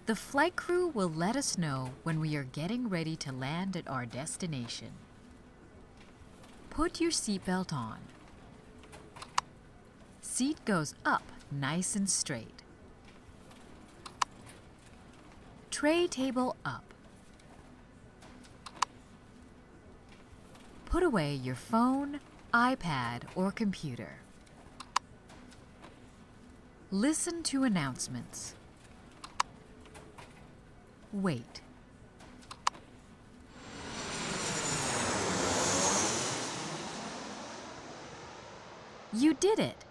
The flight crew will let us know when we are getting ready to land at our destination. Put your seatbelt on. Seat goes up nice and straight. Tray table up. Put away your phone, iPad, or computer. Listen to announcements. Wait. You did it!